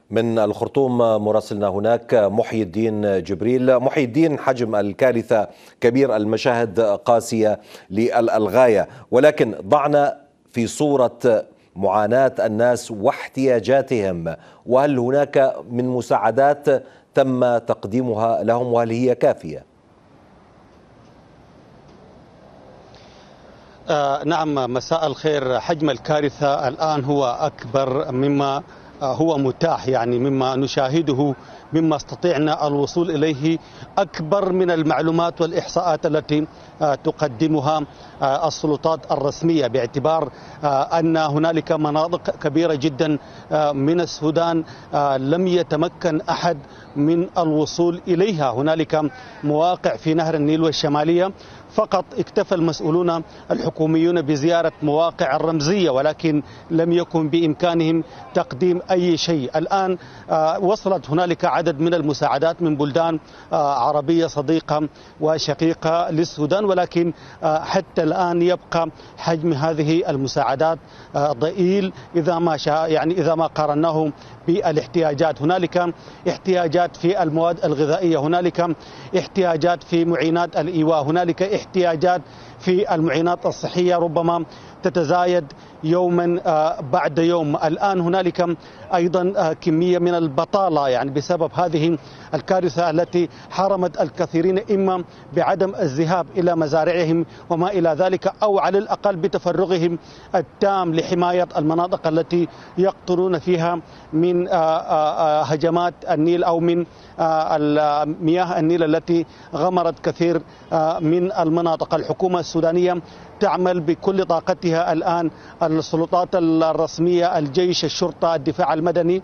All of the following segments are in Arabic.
من الخرطوم مراسلنا هناك محي الدين جبريل. محي الدين، حجم الكارثة كبير، المشاهد قاسية للغاية، ولكن ضعنا في صورة معاناة الناس واحتياجاتهم، وهل هناك من مساعدات تم تقديمها لهم وهل هي كافية؟ نعم، مساء الخير. حجم الكارثة الآن هو أكبر مما هو متاح، يعني مما نشاهده، مما استطعنا الوصول إليه، أكبر من المعلومات والإحصاءات التي تقدمها السلطات الرسمية، باعتبار أن هنالك مناطق كبيرة جدا من السودان لم يتمكن أحد من الوصول إليها. هنالك مواقع في نهر النيل والشمالية فقط اكتفى المسؤولون الحكوميون بزيارة مواقع الرمزية، ولكن لم يكن بإمكانهم تقديم أي شيء. الآن وصلت هنالك عدد من المساعدات من بلدان عربية صديقة وشقيقة للسودان، ولكن حتى الآن يبقى حجم هذه المساعدات ضئيل إذا ما قارناه بالاحتياجات. هنالك احتياجات في المواد الغذائية، هنالك احتياجات في معينات الإيواء، هنالك احتياجات في المعينات الصحية ربما تتزايد يوما بعد يوم. الآن هنالك أيضا كمية من البطالة، يعني بسبب هذه الكارثة التي حرمت الكثيرين إما بعدم الذهاب إلى مزارعهم وما إلى ذلك، أو على الأقل بتفرغهم التام لحماية المناطق التي يقطرون فيها من هجمات النيل أو من مياه النيل التي غمرت كثير من المناطق. الحكومة السودانية تعمل بكل طاقتها الآن، السلطات الرسمية، الجيش، الشرطة، الدفاع المدني،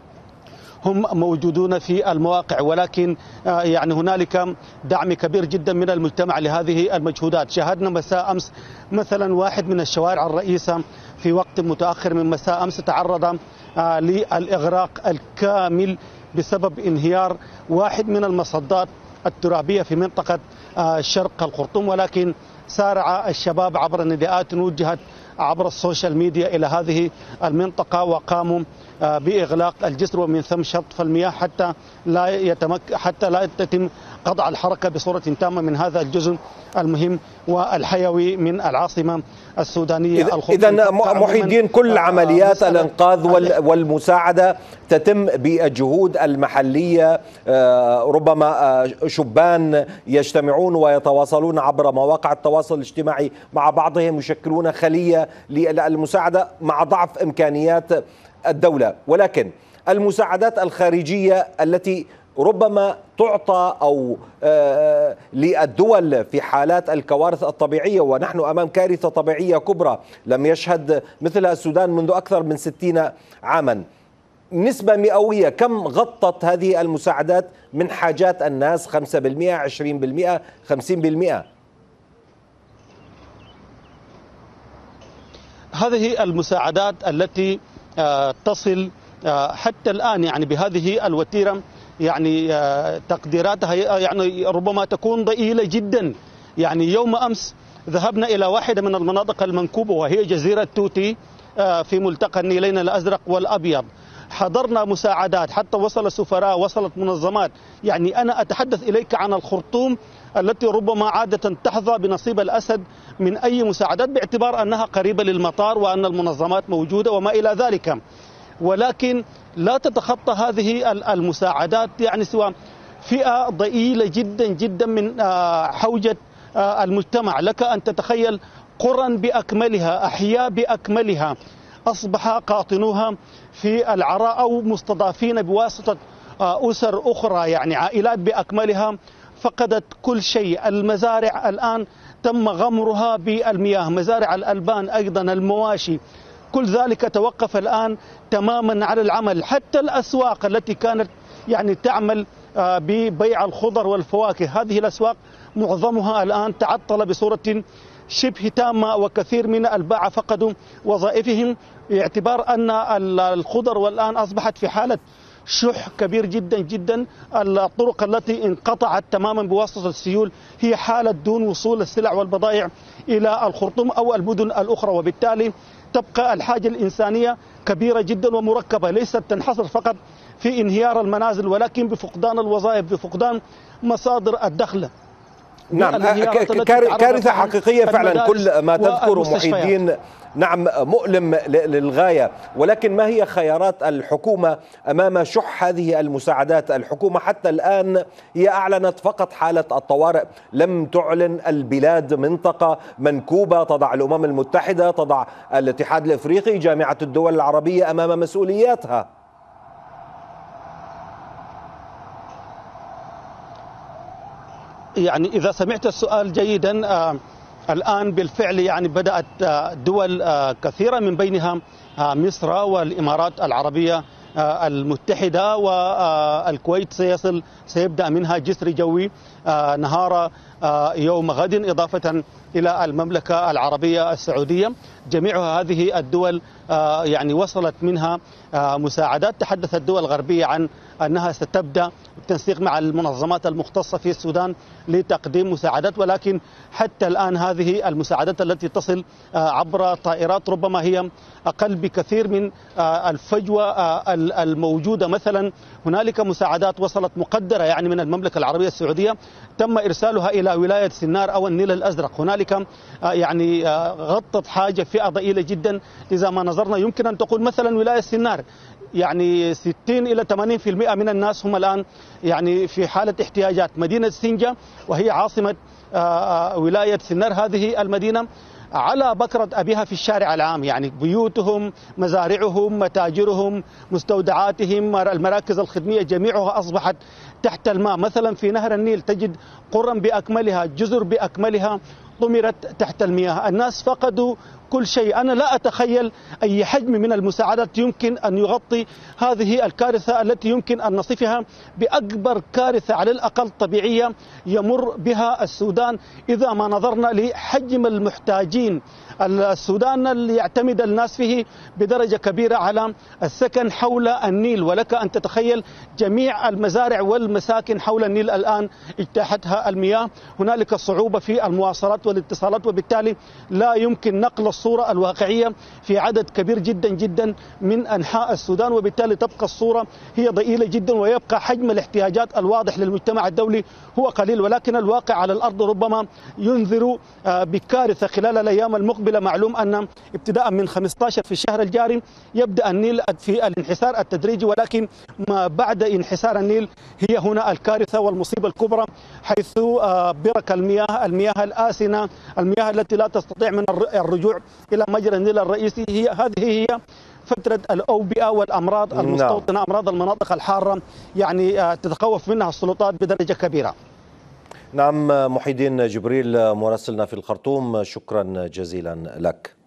هم موجودون في المواقع، ولكن يعني هنالك دعم كبير جدا من المجتمع لهذه المجهودات. شاهدنا مساء أمس مثلا واحد من الشوارع الرئيسة في وقت متأخر من مساء أمس تعرض للإغراق الكامل بسبب انهيار واحد من المصدات الترابية في منطقة شرق الخرطوم، ولكن سارع الشباب عبر نداءات وجهت عبر السوشيال ميديا إلى هذه المنطقة وقاموا بإغلاق الجسر ومن ثم شطف المياه حتى لا يتم قطع الحركة بصورة تامة من هذا الجزء المهم والحيوي من العاصمة السودانية. إذن محي الدين، كل عمليات الإنقاذ والمساعدة تتم بالجهود المحلية، ربما شبان يجتمعون ويتواصلون عبر مواقع التواصل الاجتماعي مع بعضهم، يشكلون خلية للمساعدة مع ضعف إمكانيات الدولة، ولكن المساعدات الخارجية التي ربما تعطى أو للدول في حالات الكوارث الطبيعية، ونحن أمام كارثة طبيعية كبرى لم يشهد مثلها السودان منذ أكثر من 60 عاما، نسبة مئوية كم غطت هذه المساعدات من حاجات الناس؟ 5%، 20%، 50%؟ هذه المساعدات التي تصل حتى الآن يعني بهذه الوتيرة، يعني تقديراتها يعني ربما تكون ضئيلة جدا. يعني يوم أمس ذهبنا إلى واحدة من المناطق المنكوبة وهي جزيرة توتي في ملتقى النيلين الأزرق والأبيض، حضرنا مساعدات، حتى وصل سفراء، وصلت منظمات. يعني أنا أتحدث إليك عن الخرطوم التي ربما عادة تحظى بنصيب الأسد من أي مساعدات باعتبار أنها قريبة للمطار وأن المنظمات موجودة وما إلى ذلك، ولكن لا تتخطى هذه المساعدات يعني سوى فئة ضئيلة جدا جدا من حوجة المجتمع. لك أن تتخيل قرى بأكملها، أحياء بأكملها أصبح قاطنوها في العراء أو مستضافين بواسطة أسر أخرى، يعني عائلات بأكملها فقدت كل شيء. المزارع الآن تم غمرها بالمياه، مزارع الألبان أيضا، المواشي، كل ذلك توقف الآن تماما على العمل. حتى الأسواق التي كانت يعني تعمل ببيع الخضر والفواكه، هذه الأسواق معظمها الآن تعطل بصورة شبه تامة، وكثير من الباعة فقدوا وظائفهم باعتبار أن الخضر والآن أصبحت في حالة شح كبير جدا جدا. الطرق التي انقطعت تماما بواسطة السيول هي حالة دون وصول السلع والبضائع إلى الخرطوم أو المدن الأخرى، وبالتالي تبقى الحاجة الإنسانية كبيرة جدا ومركبة، ليست تنحصر فقط في انهيار المنازل ولكن بفقدان الوظائف، بفقدان مصادر الدخل. نعم، كارثة حقيقية فعلا كل ما تذكر محي الدين. نعم، مؤلم للغاية. ولكن ما هي خيارات الحكومة أمام شح هذه المساعدات؟ الحكومة حتى الآن هي أعلنت فقط حالة الطوارئ، لم تعلن البلاد منطقة منكوبة تضع الأمم المتحدة، تضع الاتحاد الإفريقي، جامعة الدول العربية أمام مسؤولياتها. يعني إذا سمعت السؤال جيدا، الآن بالفعل يعني بدأت دول كثيرة من بينها مصر والإمارات العربية المتحدة والكويت سيبدأ منها جسر جوي نهار يوم غد، إضافة إلى المملكة العربية السعودية. جميع هذه الدول يعني وصلت منها مساعدات. تحدثت الدول الغربية عن أنها ستبدأ بالتنسيق مع المنظمات المختصة في السودان لتقديم مساعدات، ولكن حتى الآن هذه المساعدات التي تصل عبر طائرات ربما هي أقل بكثير من الفجوة الموجودة. مثلا هنالك مساعدات وصلت مقدرة يعني من المملكة العربية السعودية تم إرسالها إلى ولاية سنار أو النيل الأزرق. هنالك يعني غطت حاجة فئة ضئيلة جدا. إذا ما نظرنا يمكن أن تقول مثلا ولاية سنار يعني 60 إلى 80% من الناس هم الآن يعني في حالة احتياجات. مدينة سنجة وهي عاصمة ولاية سنار، هذه المدينة على بكرة أبيها في الشارع العام، يعني بيوتهم، مزارعهم، متاجرهم، مستودعاتهم، المراكز الخدمية جميعها أصبحت تحت الماء. مثلا في نهر النيل تجد قرى بأكملها، جزر بأكملها طمرت تحت المياه. الناس فقدوا كل شيء. أنا لا أتخيل أي حجم من المساعدات يمكن أن يغطي هذه الكارثة التي يمكن أن نصفها بأكبر كارثة على الأقل طبيعية يمر بها السودان إذا ما نظرنا لحجم المحتاجين. السودان اللي يعتمد الناس فيه بدرجة كبيرة على السكن حول النيل، ولك أن تتخيل جميع المزارع والمساكن حول النيل الآن اجتاحتها المياه. هنالك صعوبة في المواصلات والاتصالات، وبالتالي لا يمكن نقل الصورة الواقعية في عدد كبير جدا جدا من أنحاء السودان، وبالتالي تبقى الصورة هي ضئيلة جدا ويبقى حجم الاحتياجات الواضح للمجتمع الدولي هو قليل. ولكن الواقع على الأرض ربما ينذر بكارثة خلال الأيام المقبلة. معلوم أن ابتداء من 15 في الشهر الجاري يبدأ النيل في الانحسار التدريجي، ولكن ما بعد انحسار النيل هي هنا الكارثة والمصيبة الكبرى، حيث برك المياه الآسنة، المياه التي لا تستطيع من الرجوع إلى مجرى النيل الرئيسي. هذه هي فترة الأوبئة والأمراض المستوطنة، أمراض المناطق الحارة يعني تتخوف منها السلطات بدرجة كبيرة. نعم، محي الدين جبريل مراسلنا في الخرطوم، شكرا جزيلا لك.